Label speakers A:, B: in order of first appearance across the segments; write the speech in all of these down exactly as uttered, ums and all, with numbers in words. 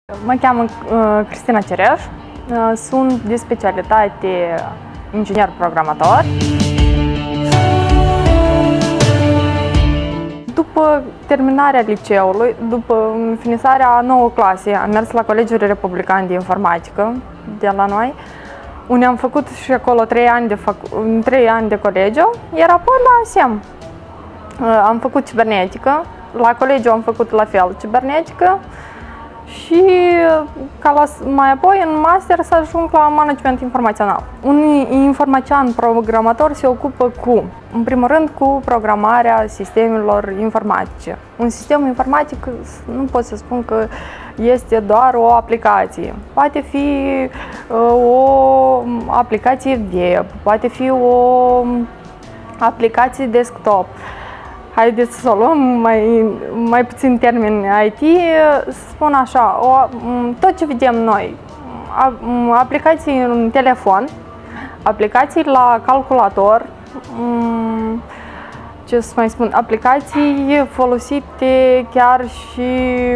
A: Mă cheamă uh, Cristina Cereș, uh, sunt de specialitate inginer programator. După terminarea liceului, după finisarea a nouă clase, am mers la Colegiul Republican de Informatică de la noi, unde am făcut și acolo trei ani de, trei ani de colegiu, iar apoi la S E M. Uh, am făcut cibernetică, la colegiu am făcut la fel cibernetică, și ca la, mai apoi în master să ajung la management informațional. Un informatician programator se ocupă cu, în primul rând, cu programarea sistemelor informatice. Un sistem informatic nu pot să spun că este doar o aplicație. Poate fi uh, o aplicație web, poate fi o aplicație desktop. Haideți să o luăm mai, mai puțin termeni I T, să spun așa, o, tot ce vedem noi, aplicații în telefon, aplicații la calculator, ce să mai spun, aplicații folosite chiar și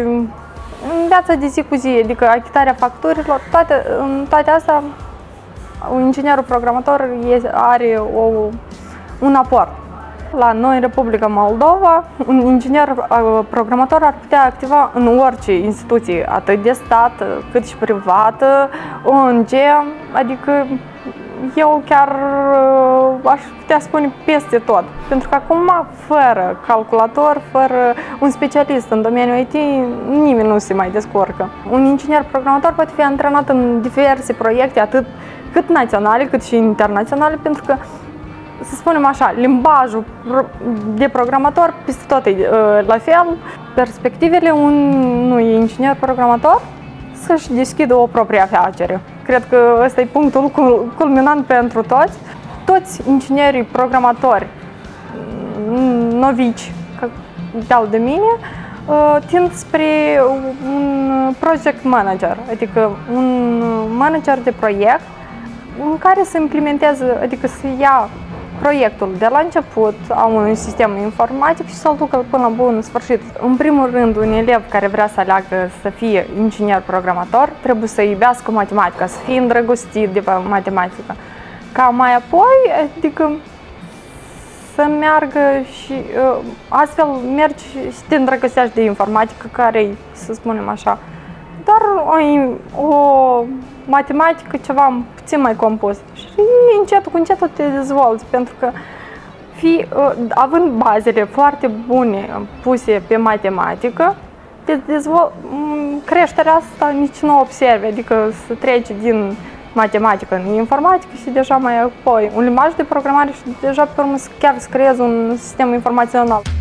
A: în viața de zi cu zi, adică achitarea facturilor, toate, toate astea, un inginer programator are o, un aport. La noi, în Republica Moldova, un inginer programator ar putea activa în orice instituție, atât de stat, cât și privată, O N G, adică eu chiar aș putea spune peste tot. Pentru că acum, fără calculator, fără un specialist în domeniul I T, nimeni nu se mai descurcă. Un inginer programator poate fi antrenat în diverse proiecte, atât cât naționale, cât și internaționale, pentru că, să spunem așa, limbajul de programator peste tot e la fel. Perspectivele unui inginer programator să-și deschidă o proprie afacere. Cred că ăsta e punctul culminant pentru toți. Toți inginerii programatori novici, de-al de mine, tind spre un project manager, adică un manager de proiect în care să implementeze, adică să ia proiectul de la început a unui sistem informatic și să-l ducă până la bun sfârșit. În primul rând, un elev care vrea să aleagă să fie inginer programator trebuie să iubească matematica, să fie îndrăgostit de matematică. Ca mai apoi, adică să meargă și astfel mergi și te îndrăgostești de informatică, care e, să spunem așa, doar o, o matematică ceva puțin mai compus și încetul cu încetul te dezvolți, pentru că fi, având bazele foarte bune puse pe matematică, te dezvol, creșterea asta nici nu observi, adică să treci din matematică în informatică și deja mai apoi un limbaj de programare și deja pe urmă chiar să creezi un sistem informațional.